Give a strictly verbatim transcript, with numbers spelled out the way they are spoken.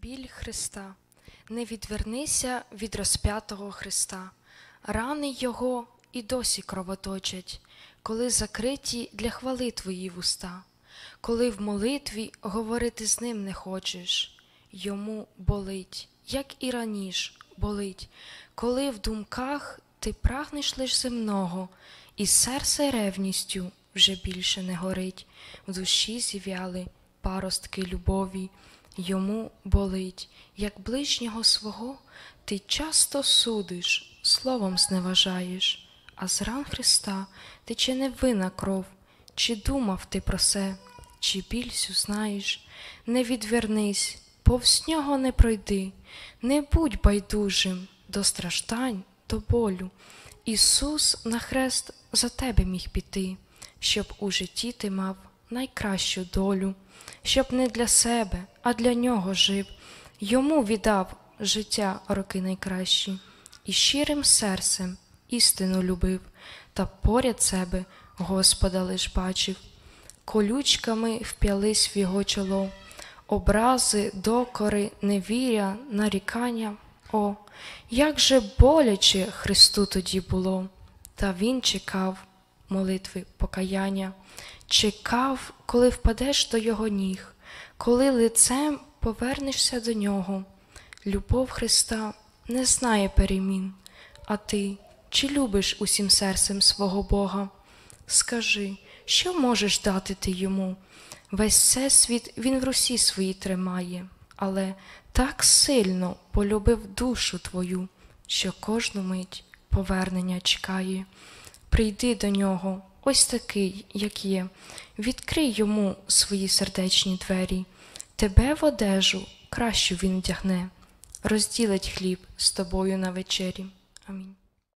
Біль Христа. Не відвернися від розп'ятого Христа. Рани Його і досі кровоточать, коли закриті для хвали твої вуста, коли в молитві говорити з Ним не хочеш. Йому болить, як і раніше болить, коли в думках ти прагнеш лиш земного, і серце ревністю вже більше не горить, в душі зів'яли паростки любові. Йому болить, як ближнього свого ти часто судиш, словом зневажаєш, а з ран Христа тече невинна кров. Чи думав ти про се, чи біль сю знаєш? Не відвернись, повз нього не пройди, не будь байдужим до страждань, до болю. Ісус на хрест за тебе міг піти, щоб у житті ти мав найкращу долю, щоб не для себе, а для нього жив. Йому віддав життя роки найкращі, і щирим серцем істину любив, та поряд себе Господа лиш бачив. Колючками вп'ялись в його чоло, образи, докори, невіря, нарікання. О, як же боляче Христу тоді було! Та він чекав молитви покаяння, чекав, коли впадеш до його ніг, коли лицем повернешся до нього. Любов Христа не знає перемін, а ти чи любиш усім серцем свого Бога? Скажи, що можеш дати ти йому? Весь всесвіт він в русі своїй тримає, але так сильно полюбив душу твою, що кожну мить повернення чекає. Прийди до нього, ось такий, як є, відкрий йому свої сердечні двері. Тебе в одежу кращу він вдягне, розділить хліб з тобою на вечері. Амінь.